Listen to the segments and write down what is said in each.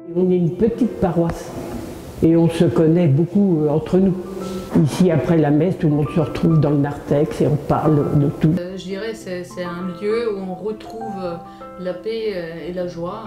On est une petite paroisse et on se connaît beaucoup entre nous. Ici, après la messe, tout le monde se retrouve dans le narthex et on parle de tout. Je dirais que c'est un lieu où on retrouve la paix et la joie.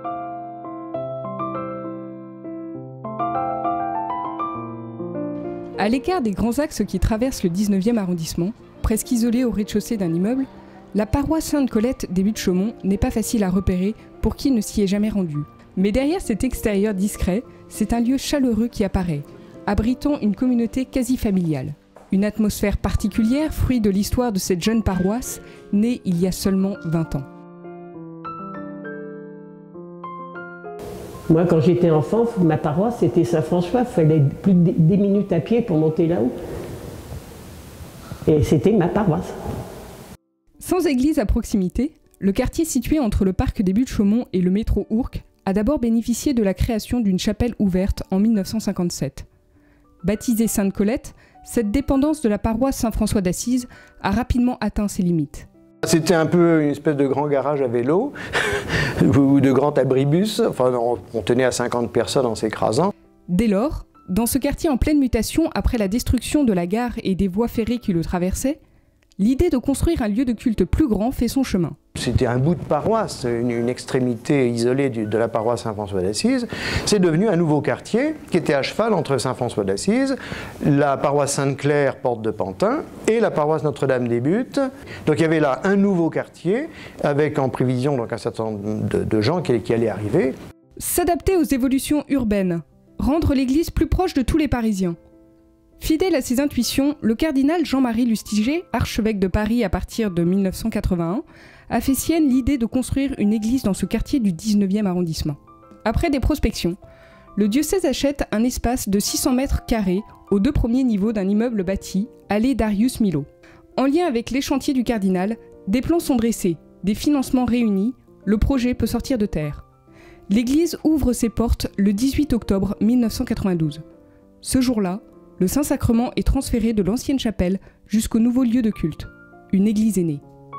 À l'écart des grands axes qui traversent le 19e arrondissement, presque isolé au rez-de-chaussée d'un immeuble, la paroisse Sainte-Colette des Buttes-Chaumont n'est pas facile à repérer pour qui ne s'y est jamais rendu. Mais derrière cet extérieur discret, c'est un lieu chaleureux qui apparaît, abritant une communauté quasi familiale. Une atmosphère particulière, fruit de l'histoire de cette jeune paroisse, née il y a seulement 20 ans. Moi, quand j'étais enfant, ma paroisse, c'était Saint-François. Il fallait plus de 10 minutes à pied pour monter là-haut. Et c'était ma paroisse. Sans église à proximité, le quartier situé entre le parc des Buttes-Chaumont et le métro Ourcq a d'abord bénéficié de la création d'une chapelle ouverte en 1957. Baptisée Sainte-Colette, cette dépendance de la paroisse Saint-François d'Assise a rapidement atteint ses limites. C'était un peu une espèce de grand garage à vélo ou de grand abribus. Enfin, on tenait à 50 personnes en s'écrasant. Dès lors, dans ce quartier en pleine mutation après la destruction de la gare et des voies ferrées qui le traversaient, l'idée de construire un lieu de culte plus grand fait son chemin. C'était un bout de paroisse, une extrémité isolée de la paroisse Saint-François d'Assise. C'est devenu un nouveau quartier qui était à cheval entre Saint-François d'Assise, la paroisse Sainte-Claire, porte de Pantin, et la paroisse Notre-Dame-des-Buttes. Donc il y avait là un nouveau quartier, avec en prévision donc, un certain nombre de gens qui allaient arriver. S'adapter aux évolutions urbaines, rendre l'église plus proche de tous les Parisiens. Fidèle à ses intuitions, le cardinal Jean-Marie Lustiger, archevêque de Paris à partir de 1981, a fait sienne l'idée de construire une église dans ce quartier du 19e arrondissement. Après des prospections, le diocèse achète un espace de 600 mètres carrés aux 2 premiers niveaux d'un immeuble bâti, allée Darius Milhaud. En lien avec les chantiers du cardinal, des plans sont dressés, des financements réunis, le projet peut sortir de terre. L'église ouvre ses portes le 18 octobre 1992. Ce jour-là, le Saint-Sacrement est transféré de l'ancienne chapelle jusqu'au nouveau lieu de culte. Une église est née.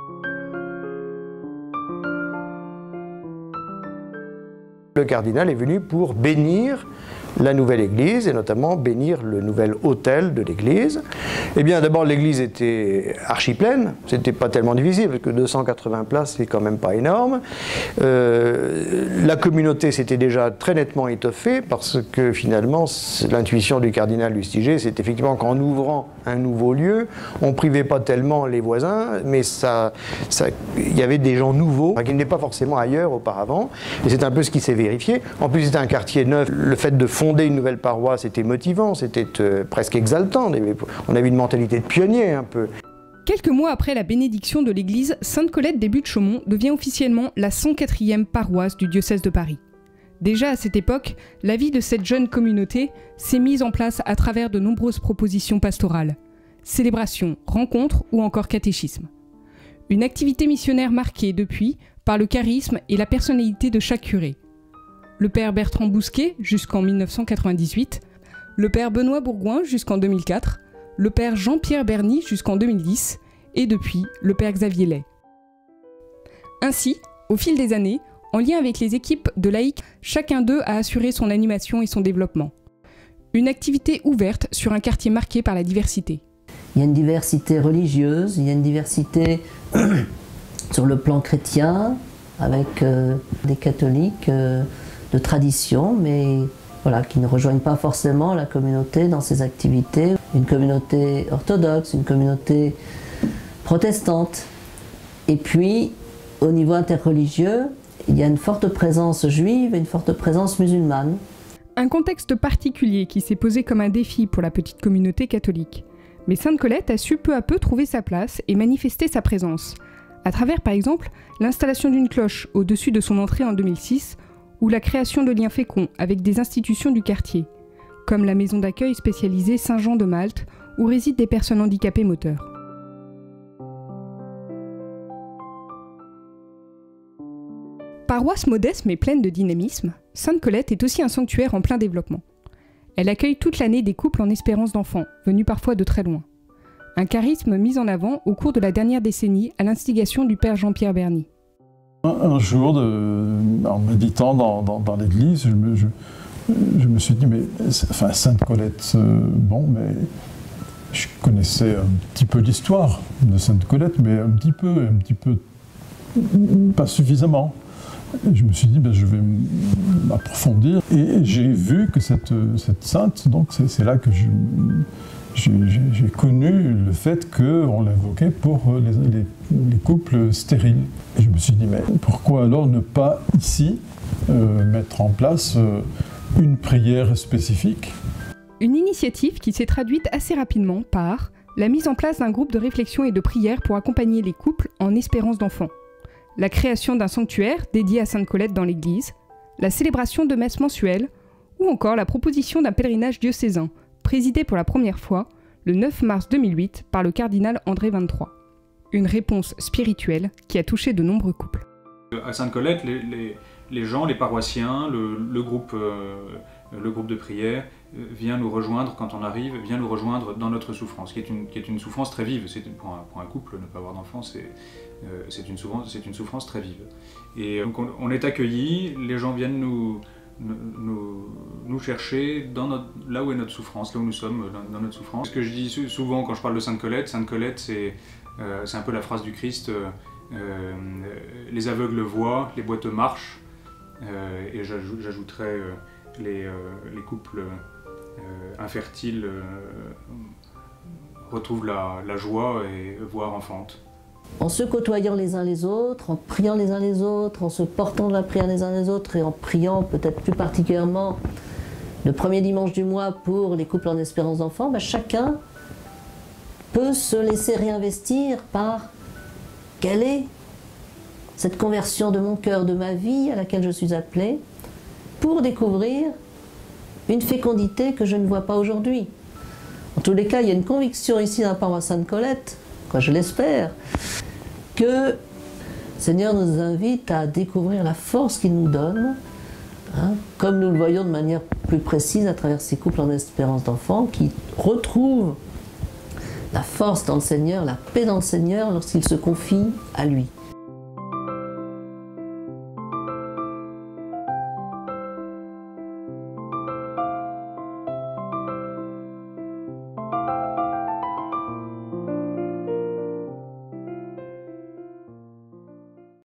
Le cardinal est venu pour bénir la nouvelle église et notamment bénir le nouvel autel de l'église. Eh bien d'abord l'église était archi pleine, c'était pas tellement difficile parce que 280 places c'est quand même pas énorme. La communauté s'était déjà très nettement étoffée parce que finalement l'intuition du cardinal Lustiger c'est effectivement qu'en ouvrant un nouveau lieu, on privait pas tellement les voisins mais il y avait des gens nouveaux qui n'étaient pas forcément ailleurs auparavant et c'est un peu ce qui s'est vérifié. En plus c'était un quartier neuf, le fait de fonder une nouvelle paroisse, c'était motivant, c'était presque exaltant. On avait une mentalité de pionnier un peu. Quelques mois après la bénédiction de l'église, Sainte-Colette des Buttes-Chaumont devient officiellement la 104e paroisse du diocèse de Paris. Déjà à cette époque, la vie de cette jeune communauté s'est mise en place à travers de nombreuses propositions pastorales, célébrations, rencontres ou encore catéchisme. Une activité missionnaire marquée depuis par le charisme et la personnalité de chaque curé. Le père Bertrand Bousquet jusqu'en 1998, le père Benoît Bourgoin jusqu'en 2004, le père Jean-Pierre Berny jusqu'en 2010 et depuis le père Xavier Lay. Ainsi, au fil des années, en lien avec les équipes de laïcs, chacun d'eux a assuré son animation et son développement. Une activité ouverte sur un quartier marqué par la diversité. Il y a une diversité religieuse, il y a une diversité sur le plan chrétien, avec des catholiques de tradition, mais voilà, qui ne rejoignent pas forcément la communauté dans ses activités. Une communauté orthodoxe, une communauté protestante. Et puis, au niveau interreligieux, il y a une forte présence juive et une forte présence musulmane. Un contexte particulier qui s'est posé comme un défi pour la petite communauté catholique. Mais Sainte-Colette a su peu à peu trouver sa place et manifester sa présence, à travers par exemple l'installation d'une cloche au-dessus de son entrée en 2006, ou la création de liens féconds avec des institutions du quartier, comme la maison d'accueil spécialisée Saint-Jean de Malte, où résident des personnes handicapées moteurs. Paroisse modeste mais pleine de dynamisme, Sainte-Colette est aussi un sanctuaire en plein développement. Elle accueille toute l'année des couples en espérance d'enfants, venus parfois de très loin. Un charisme mis en avant au cours de la dernière décennie à l'instigation du père Jean-Pierre Berny. Un jour, en méditant dans l'église, je me suis dit, mais enfin, Sainte Colette, bon, mais je connaissais un petit peu l'histoire de Sainte Colette, mais un petit peu, pas suffisamment. Et je me suis dit, ben, je vais m'approfondir. Et j'ai vu que cette sainte, donc c'est là que j'ai connu le fait qu'on l'invoquait pour les couples stériles. Et je me suis dit, mais pourquoi alors ne pas ici mettre en place une prière spécifique? Une initiative qui s'est traduite assez rapidement par la mise en place d'un groupe de réflexion et de prière pour accompagner les couples en espérance d'enfants, la création d'un sanctuaire dédié à Sainte Colette dans l'église, la célébration de messes mensuelles, ou encore la proposition d'un pèlerinage diocésain, présidé pour la première fois le 9 mars 2008 par le cardinal André XXIII. Une réponse spirituelle qui a touché de nombreux couples. À Sainte Colette, les gens, les paroissiens, le groupe de prière vient nous rejoindre quand on arrive, vient nous rejoindre dans notre souffrance, qui est une souffrance très vive. Pour un couple, ne pas avoir d'enfant, c'est une souffrance très vive. Et donc on est accueillis, les gens viennent nous chercher là où est notre souffrance, là où nous sommes dans notre souffrance. Ce que je dis souvent quand je parle de Sainte Colette, c'est un peu la phrase du Christ, les aveugles voient, les boiteux marchent, et j'ajouterais les couples infertiles retrouvent la joie et voire enfantent. En se côtoyant les uns les autres, en priant les uns les autres, en se portant de la prière les uns les autres et en priant peut-être plus particulièrement le premier dimanche du mois pour les couples en espérance d'enfants, ben chacun peut se laisser réinvestir par quelle est cette conversion de mon cœur, de ma vie à laquelle je suis appelée, pour découvrir une fécondité que je ne vois pas aujourd'hui. En tous les cas, il y a une conviction ici dans la paroisse Sainte-Colette, quoi, je l'espère, que le Seigneur nous invite à découvrir la force qu'il nous donne, hein, comme nous le voyons de manière plus précise à travers ces couples en espérance d'enfants qui retrouvent la force dans le Seigneur, la paix dans le Seigneur lorsqu'ils se confient à lui.